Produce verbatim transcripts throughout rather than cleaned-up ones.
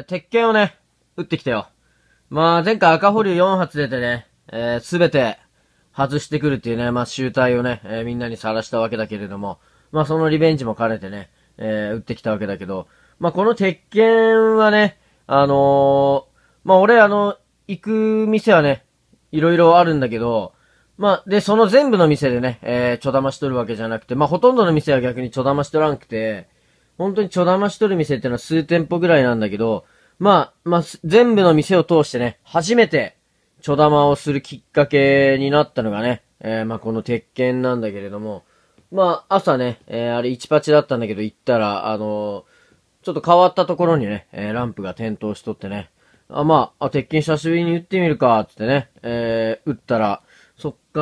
鉄拳をね、撃ってきたよ。まあ、前回赤保留よん発出てね、えー、すべて外してくるっていうね、まあ、集体をね、えー、みんなに晒したわけだけれども、まあ、そのリベンジも兼ねてね、えー、撃ってきたわけだけど、まあ、この鉄拳はね、あのー、まあ、俺あの、行く店はね、いろいろあるんだけど、まあ、で、その全部の店でね、えー、ちょだましとるわけじゃなくて、まあ、ほとんどの店は逆にちょだましとらんくて、本当にちょだましとる店ってのは数店舗ぐらいなんだけど、まあ、まあ、全部の店を通してね、初めて、ちょだまをするきっかけになったのがね、えー、まあ、この鉄拳なんだけれども、まあ、朝ね、えー、あれいちパチだったんだけど、行ったら、あのー、ちょっと変わったところにね、えー、ランプが点灯しとってね、あ、まあ、あ、鉄拳久しぶりに撃ってみるか、つってね、えー、撃ったら、そっから、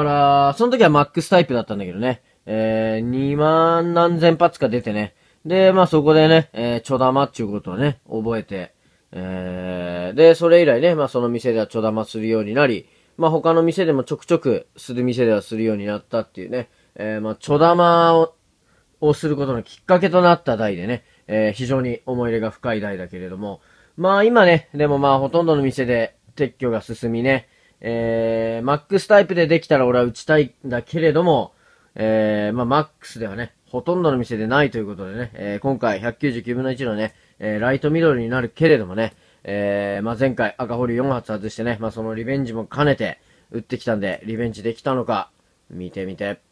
その時はマックスタイプだったんだけどね、えー、にまん何千発か出てね、で、まあそこでね、えー、ちょだまっていうことをね、覚えて、えー、で、それ以来ね、まあその店ではちょだまするようになり、まあ他の店でもちょくちょくする店ではするようになったっていうね、えー、まあちょだまを、をすることのきっかけとなった台でね、えー、非常に思い入れが深い台だけれども、まあ今ね、でもまあほとんどの店で撤去が進みね、えー、マックスタイプでできたら俺は打ちたいんだけれども、えー、まあマックスではね、ほとんどの店でないということでね、えー、今回ひゃくきゅうじゅうきゅうぶんのいちのね、えー、ライトミドルになるけれどもね、えー、まあ前回赤ホリよん発外してね、まあそのリベンジも兼ねて打ってきたんで、リベンジできたのか、見てみて。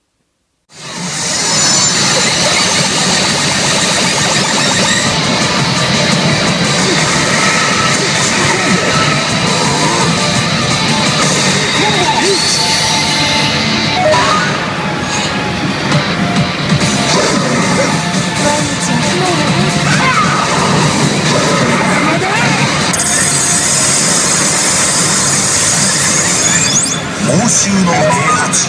報酬の平八、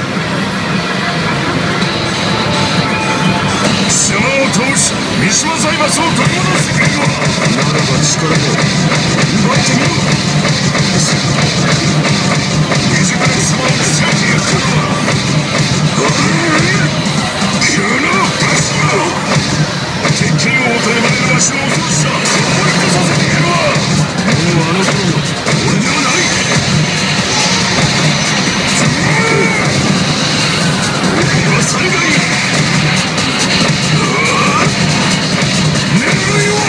貴様を倒し三島財閥を取り戻してくれるわ。ならば力で奪ってみろ。自ら貴様を打ち上げやったのはこのバスだ。鉄拳王と呼ばれるわしの恐ろしさ思い出させてやるわ。もうあの頃の俺ではない。それがいい。眠いわ。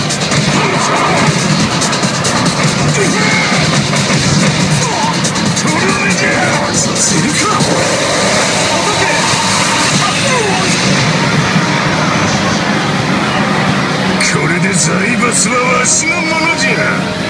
とどめじゃ。させるか。これで財閥はわしのものじゃ。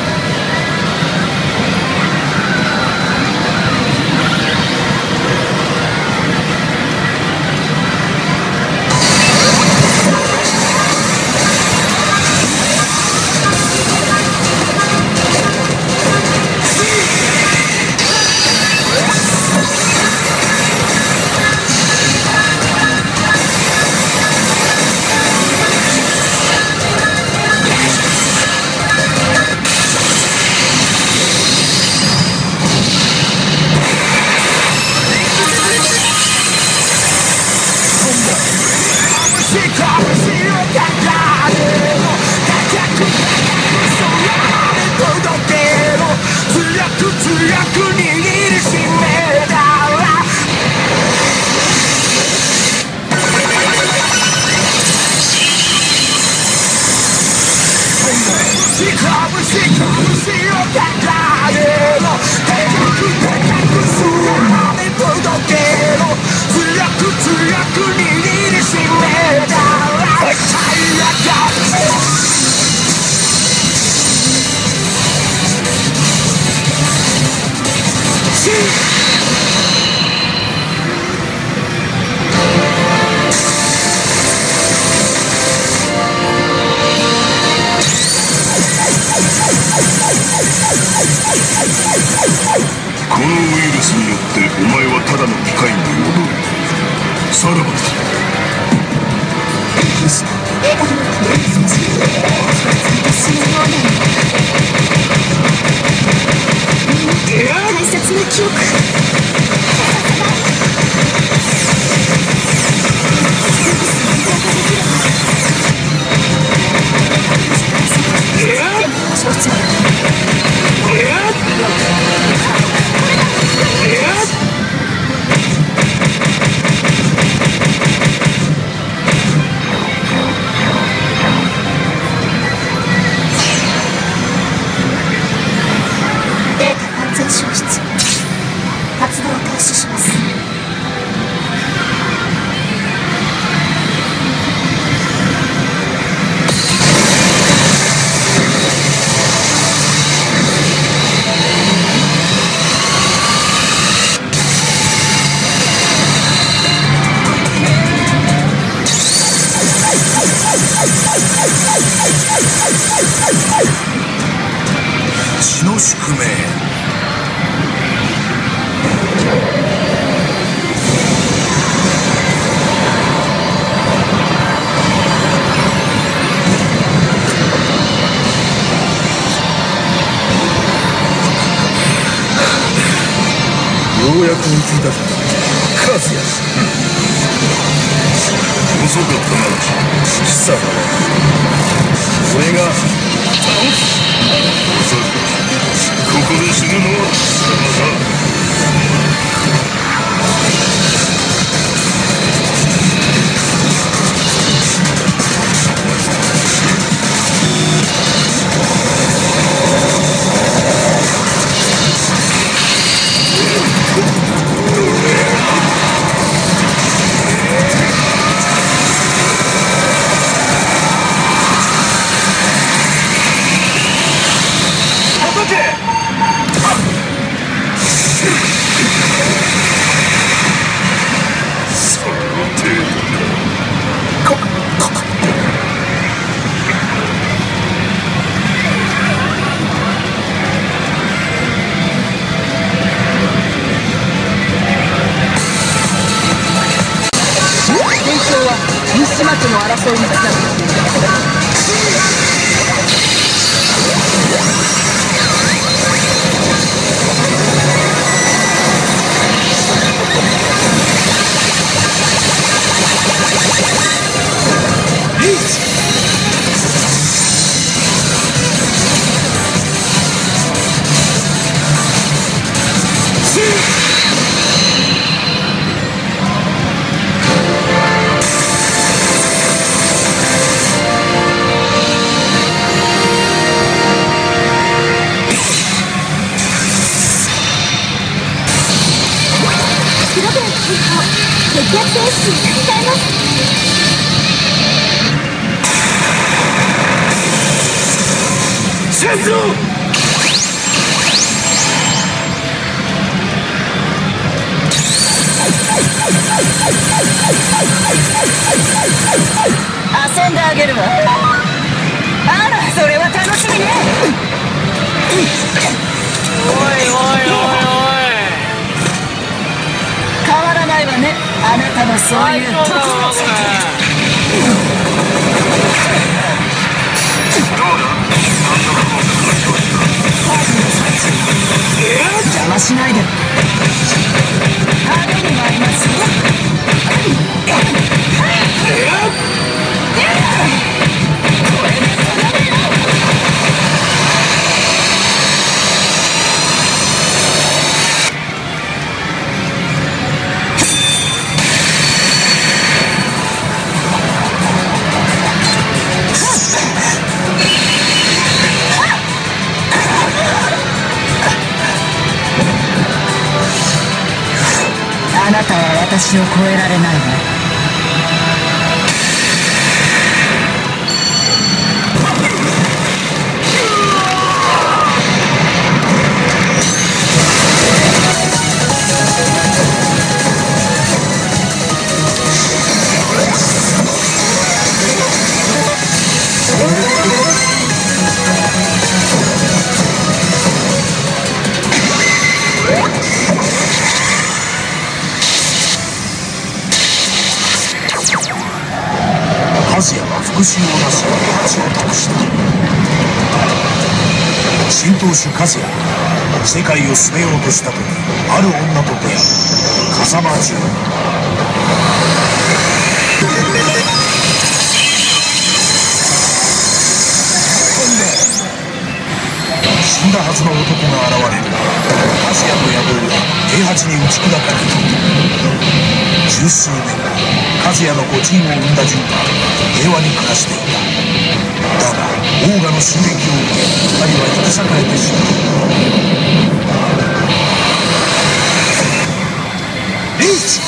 このウイルスによってお前はただの機械に戻る。さらばだ。 大切な記憶。 のつもり。データ完全消失。発動を開始します。 血の宿命。ようやく追いついたぞ、カズヤ。遅かったな、貴様。俺が倒す。まさかここで死ぬのは貴様だ。 西町の争いにつながっている。 激アツ演出に切り替えます。 戦争。 遊んであげるわ。あら、それは楽しみね。 おいおいおいおい。 変わらないわね、あなたのそういう特別。邪魔しないで。影にもありますよ。あなたは私を超えられないわ。 和也は復讐をなし命を託した。新当主和也が世界を進めようとした時、ある女と出会う。風間純。 死んだはずの男が現れる。アジアの野望は平八に打ち砕かれた。十数年後、和也の御仁を生んだ純は平和に暮らしていた。だがオーガの襲撃を受け、二人は引き裂かれてしまう。リーチ。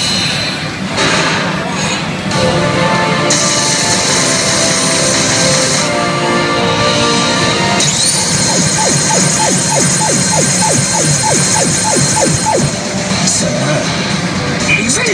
さあ行くぜ。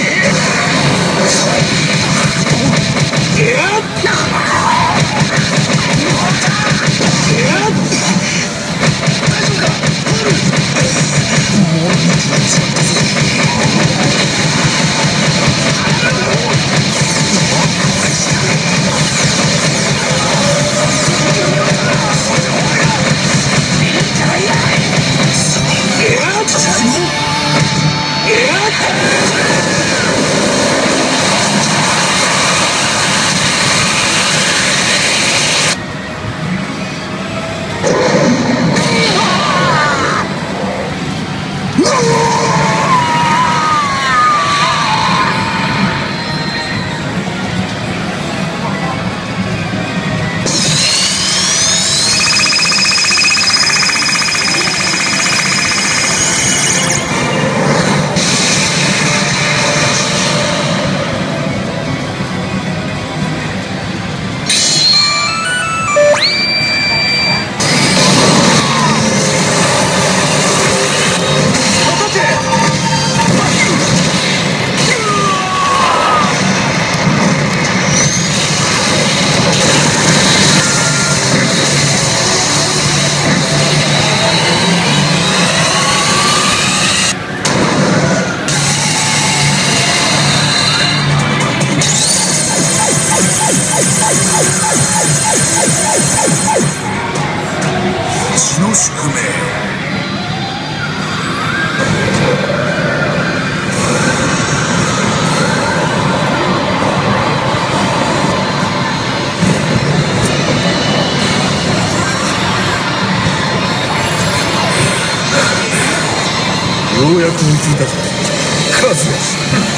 血の宿命。ようやく追いついたぞ、カズヤ。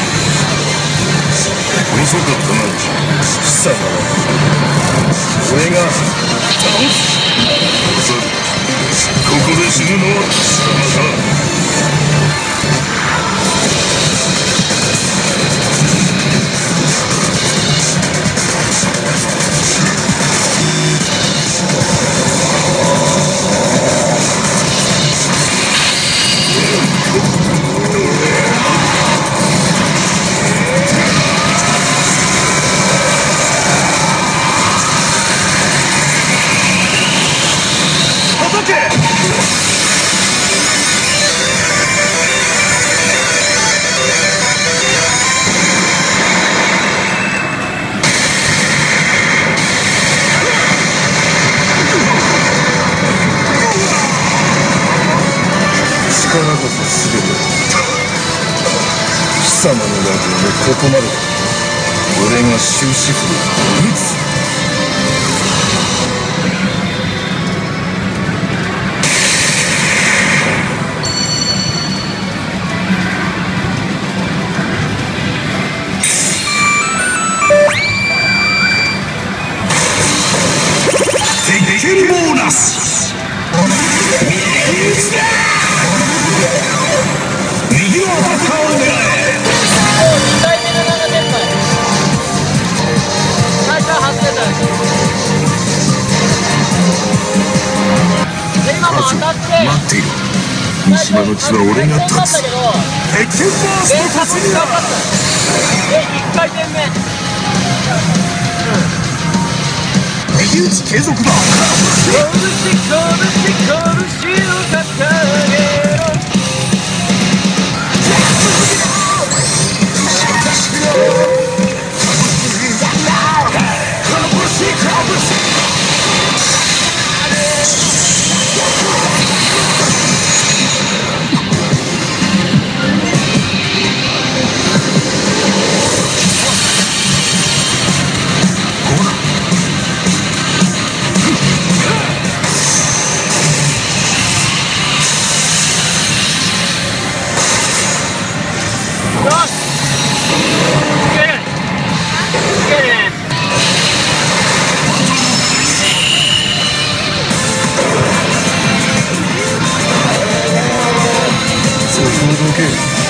遅かったな、貴様。俺が倒す。ここで死ぬのは貴様だ。力こそ全て。貴様のラジオもここまでだ。俺が終止符を打つ。テケルボーナス。右打ちだ。右のアタッカーを狙え。 回目のななてんまい。最初ははちてんだよ。で今も当たって待っている。三島の血は俺が断つ。鉄拳バースト突入だ。 でいっかいてんめ。 右打ち継続だ。 拳拳拳を掲げろ。 け。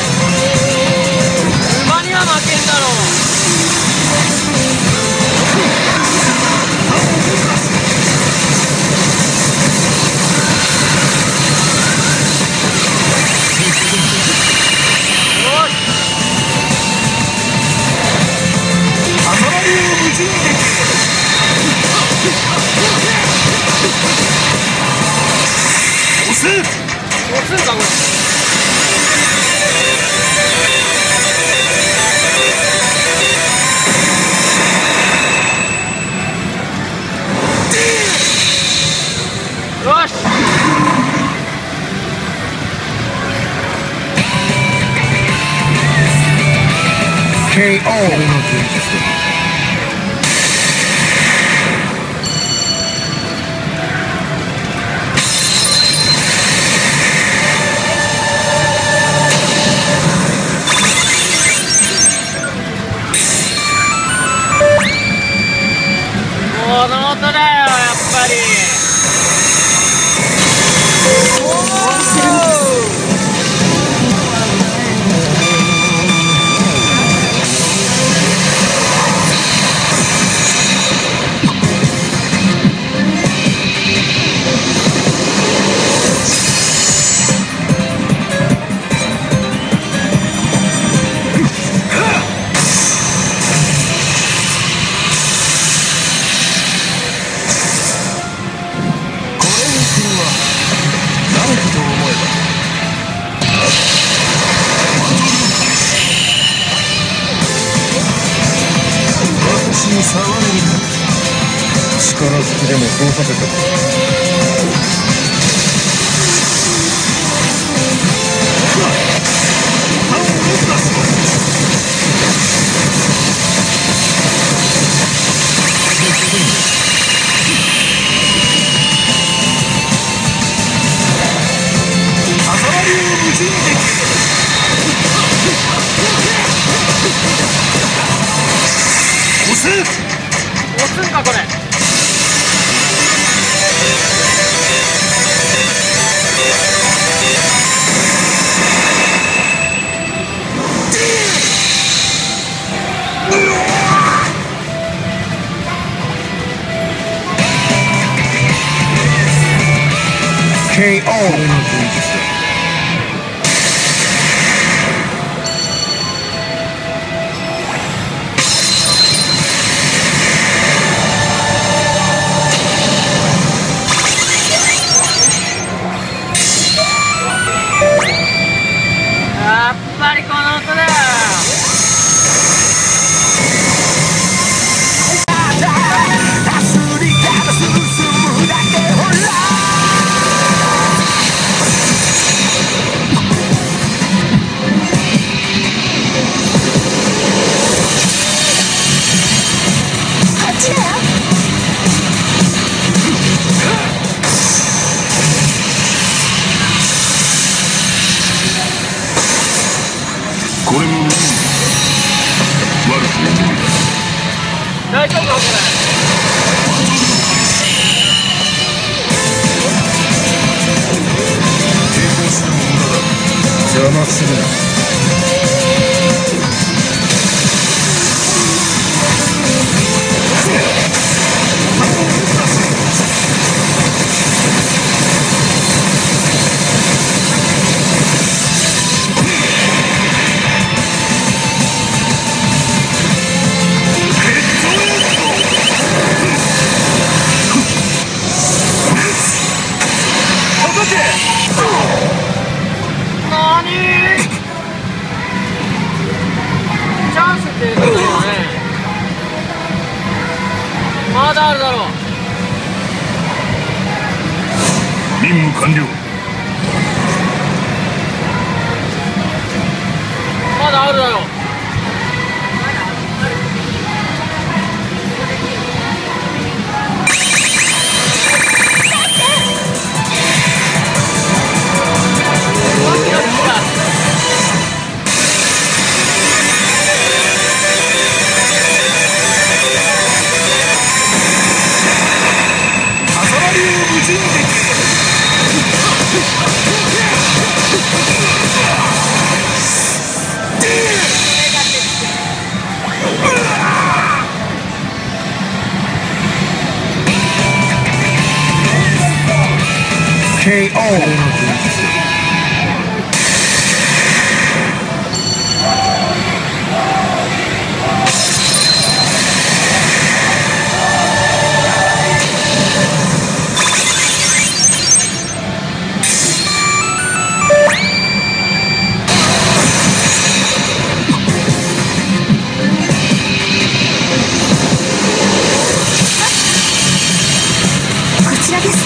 馬には負けんだろう。押すんかこれ。よし。 ケーオー。 この音だよ、やっぱり。 力ずくでもそうさせたか。 押すんかこれ。 ケーオー。 やっぱりこの音だよ。 これも悪く思う。 大丈夫かこれ。 抵抗するも無駄だ。邪魔するな。 チャンスっていうことだよね。まだあるだろう。 任務完了。 まだあるだろう。 こケーオー。 こちらです。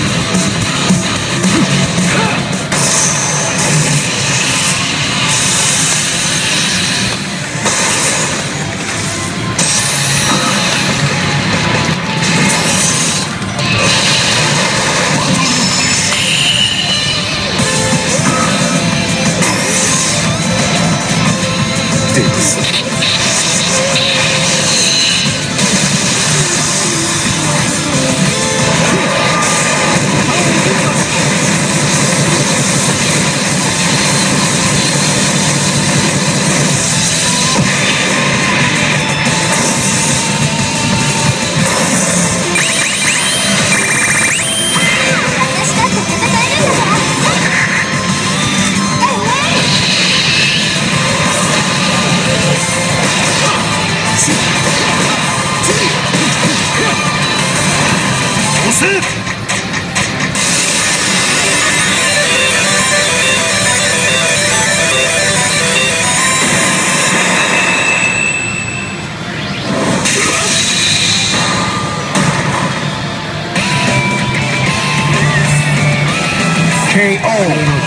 ケーオー。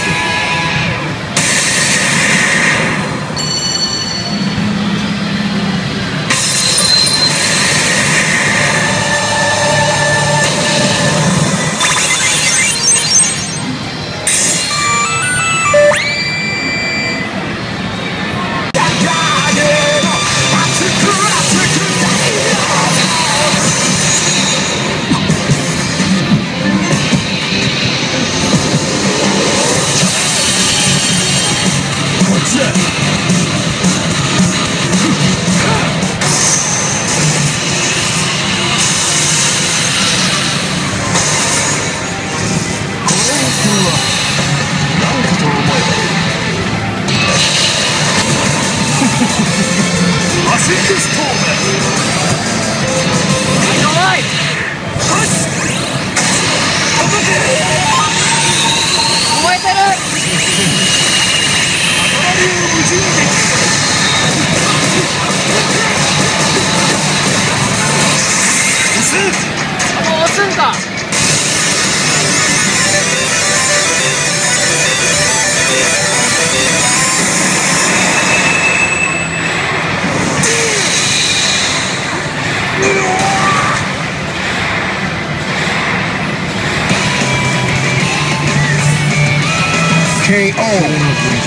ケーオー。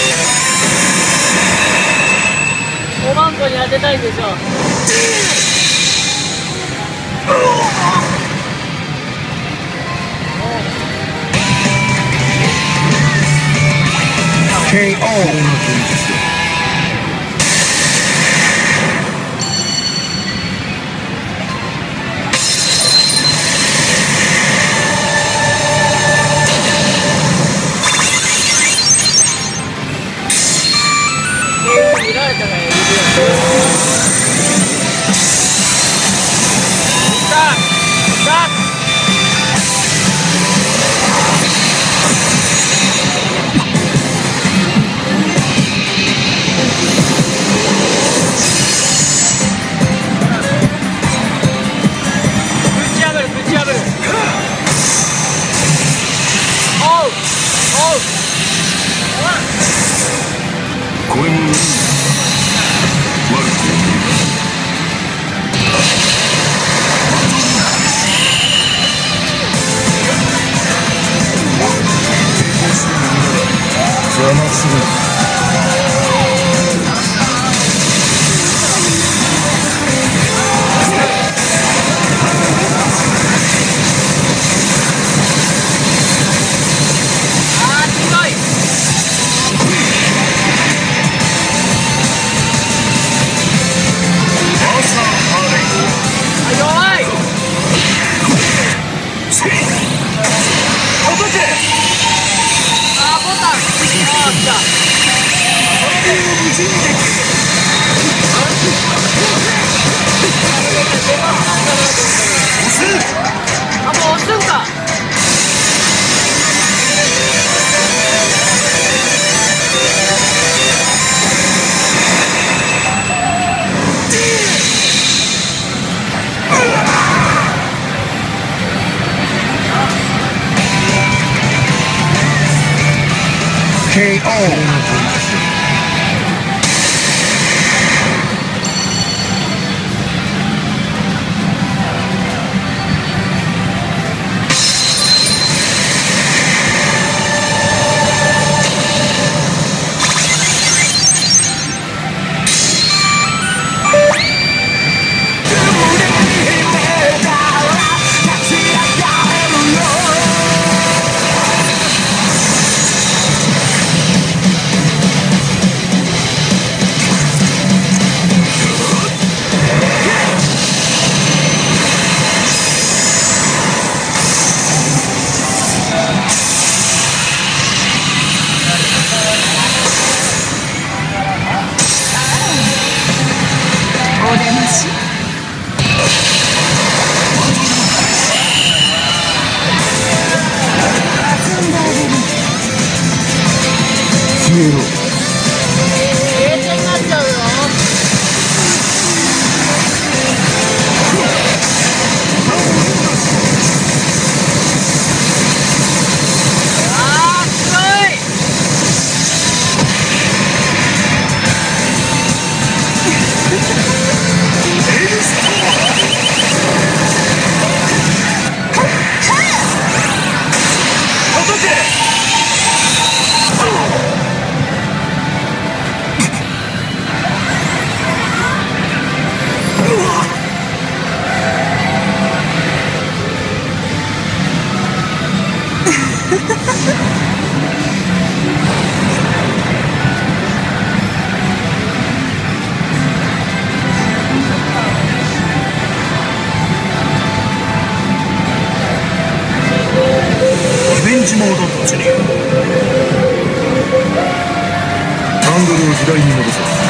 おまんこに当てたいんでしょ。 ケーオー。 見られたね。 これも悪く邪魔する。 あ、もう押すんか。 ケーオー。消えろ。 停電になっちゃうよ。あー、すごい。 リベンジモード突入。ハンドルを左に戻せ。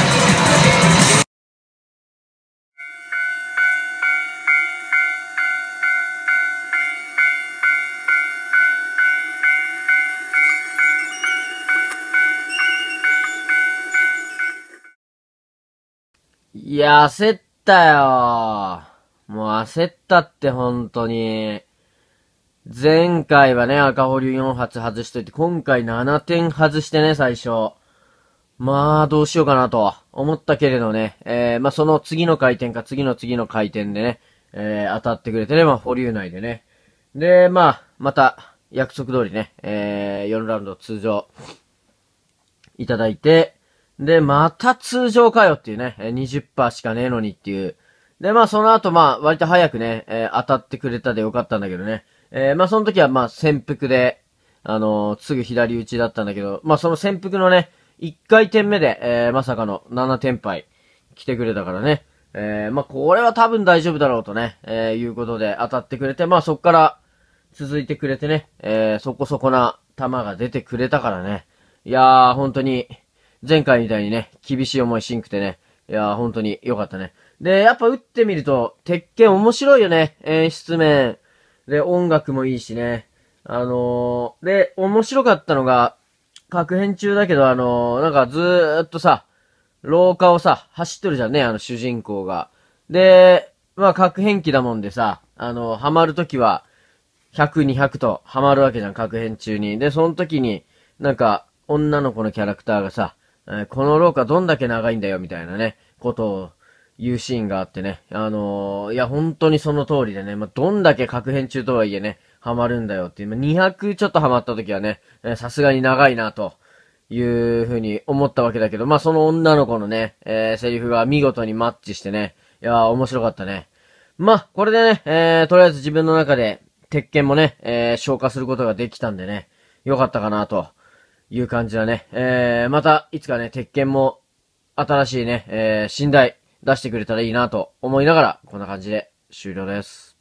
いや、焦ったよ。もう焦ったって本当に。前回はね、赤保留よん発外しといて、今回ななてん外してね、最初。まあ、どうしようかなと思ったけれどね。えー、まあその次の回転か次の次の回転でね、えー、当たってくれてね、まあ保留内でね。で、まあ、また、約束通りね、えー、よんラウンド通常、いただいて、で、また通常かよっていうね、にじゅっパーセント しかねえのにっていう、 で、まあその後まあ割と早くね、えー、当たってくれたでよかったんだけどね。えー、まあその時はまあ潜伏で、あのー、すぐ左打ちだったんだけど、まあその潜伏のね、いっかい転目で、えー、まさかのななてん敗来てくれたからね。えー、まあこれは多分大丈夫だろうとね、えー、いうことで当たってくれて、まあそっから続いてくれてね、えー、そこそこな球が出てくれたからね。いやー、本当に、前回みたいにね、厳しい思いしんくてね。いやー、本当に良かったね。で、やっぱ打ってみると、鉄拳面白いよね。演出面。で、音楽もいいしね。あのー、で、面白かったのが、確変中だけど、あのー、なんかずーっとさ、廊下をさ、走ってるじゃんね、あの主人公が。で、まあ、確変器だもんでさ、あのー、ハマるときは、ひゃく、にひゃくとハマるわけじゃん、確変中に。で、その時に、なんか、女の子のキャラクターがさ、えー、この廊下どんだけ長いんだよ、みたいなね、ことを言うシーンがあってね。あのー、いや、本当にその通りでね、まあ、どんだけ確変中とはいえね、ハマるんだよっていう、まあ、にひゃくちょっとハマった時はね、さすがに長いな、という風に思ったわけだけど、まあ、その女の子のね、えー、セリフが見事にマッチしてね、いやー、面白かったね。まあ、これでね、えー、とりあえず自分の中で、鉄拳もね、えー、消化することができたんでね、よかったかな、という感じだね。えー、また、いつかね、鉄拳も、新しいね、えー、寝台出してくれたらいいなと思いながら、こんな感じで終了です。